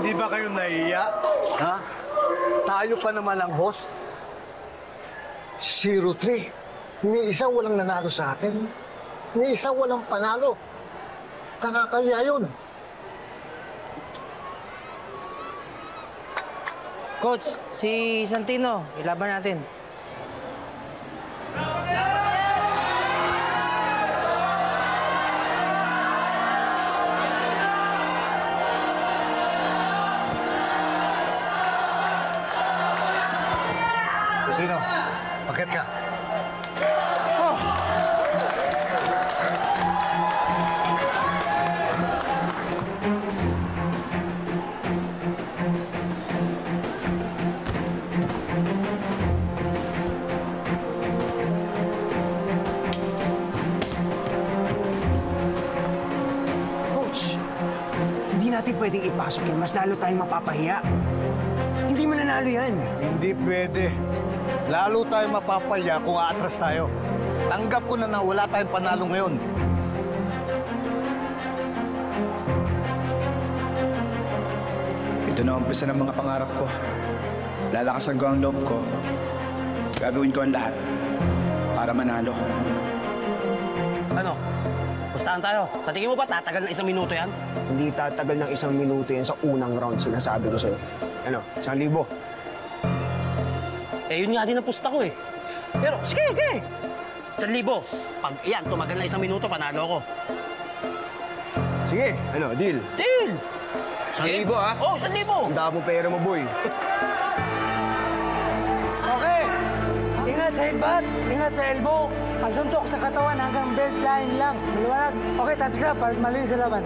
Hindi ba kayo nahiya? Ha? Tayo pa naman ang host. 0-3. Ni isa walang nanalo sa atin. Ni isa walang panalo. Kakakaya yun. Coach, si Santino, ilaban natin. Santino, bakit ka? Natin pwedeng ipasok yan. Mas lalo tayong mapapahiya. Hindi mananalo yan. Hindi pwede. Lalo tayong mapapalya kung aatras tayo. Tanggap ko na wala tayong panalo ngayon. Ito na umpisa ng mga pangarap ko. Lalakasan ko ang loob ko. Gagawin ko ang lahat para manalo. Ano? Pustahan tayo. Sa tingin mo ba tatagal na 1 minuto yan? Hindi tatagal ng 1 minuto yan sa unang round, sinasabi ko sa'yo. Ano? 1,000. Eh, yun nga din ang pusta ko eh. Pero, sige. 1,000. Pag yan, tumagal na 1 minuto, panalo ako. Sige, ano, deal? Deal! 1,000 ha? Oh, 1,000! Ang dami mo pera mo, boy. Okay. Ingat sa headbutt, ingat sa elbow. Pasuntok sa katawan hanggang belt line lang. Maliwanag. Okay, touch grab para malinis sa laban.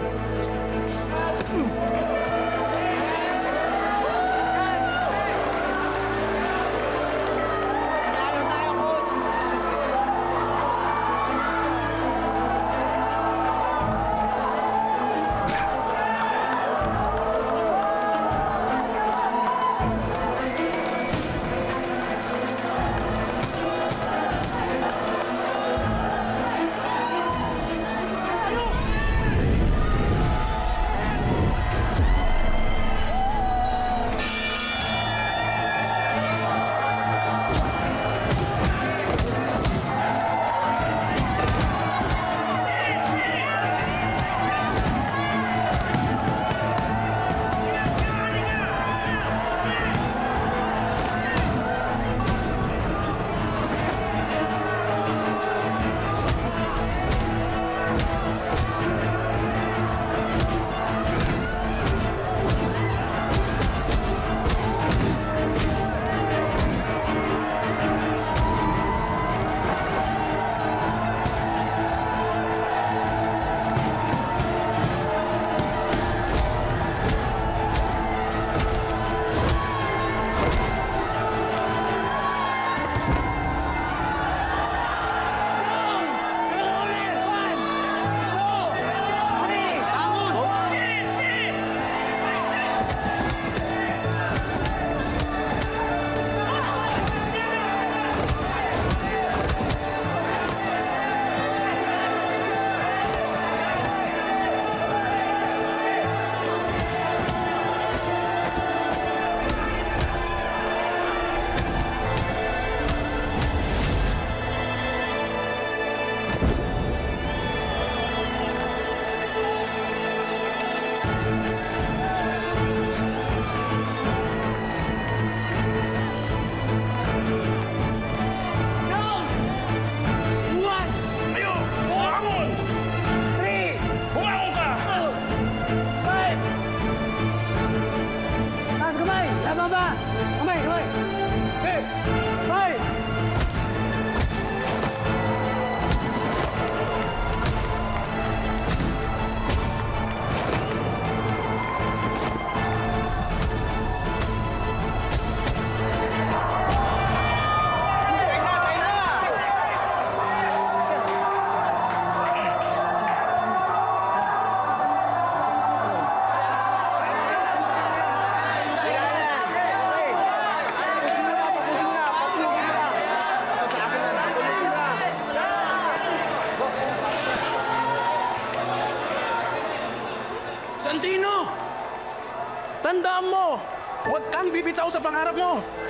Tandaan mo, huwag kang bibitaw sa pangarap mo.